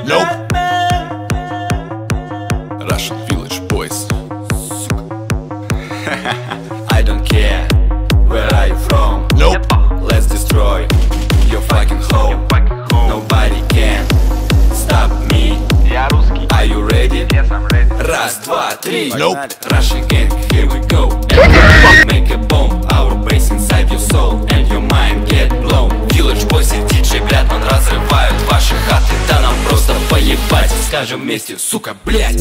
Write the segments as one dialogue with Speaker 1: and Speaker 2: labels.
Speaker 1: Nope. Russian village boys. I don't care. Where are you from? Nope. Let's destroy your fucking home. Nobody can stop me. Are you ready?
Speaker 2: Yes, I'm ready.
Speaker 1: Раз, два, три. Nope. Russian gang, here we go. Make a bomb, our bass inside your soul, and your mind get blown. Village boys и DJ Blyatman разрывают ваши хаты. Да нам просто поебать. Скажем вместе, сука, блять.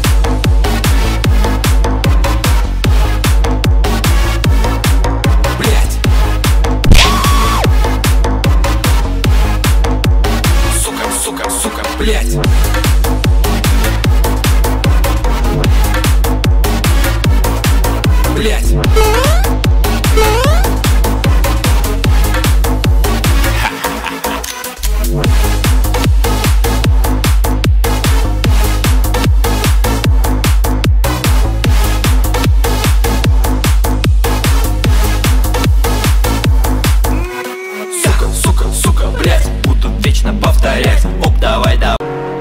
Speaker 1: Блять. Сука, сука, сука, блять. Блять. Сука, сука, сука, блять. Буду вечно повторять. Оп, давай, давай.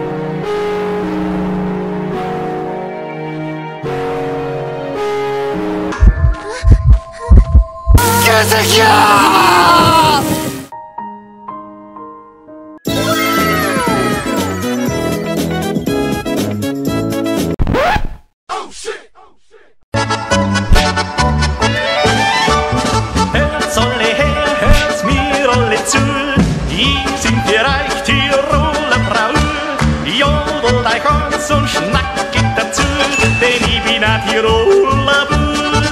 Speaker 3: Hört's alle her, hört's mir alle zu. Ich sind für euch Tiroler Bravour. Jodelt euch ans und schnackt dazu, denn ich bin ein Tiroler Bub.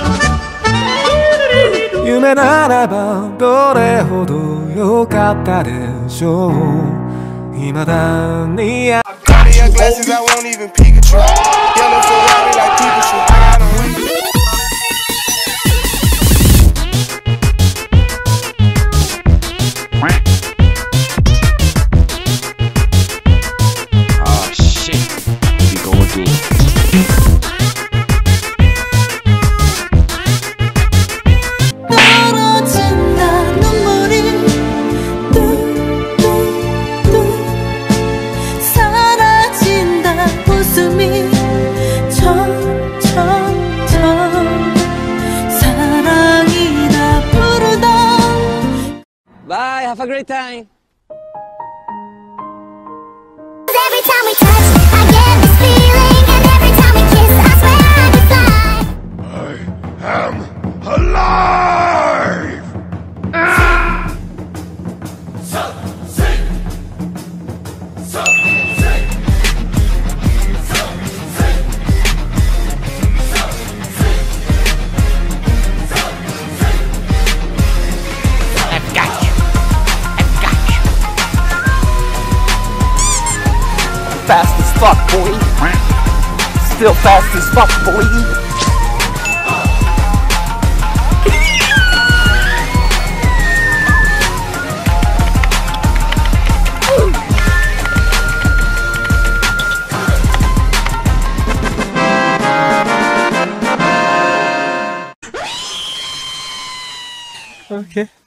Speaker 4: 夢ならばどれほど良かったでしょう未だに
Speaker 5: Cardiac glasses, I won't even Pikachu. Yellow Ferrari like Pikachu. I got a ring.
Speaker 6: Oh shit, we going through.
Speaker 7: Bye, have a great time.
Speaker 8: Every time we touch, I get this feeling, and every time we kiss, I swear I could fly.
Speaker 9: I am alive!
Speaker 7: Fast as fuck, boy. Still fast as fuck, boy.
Speaker 4: Okay.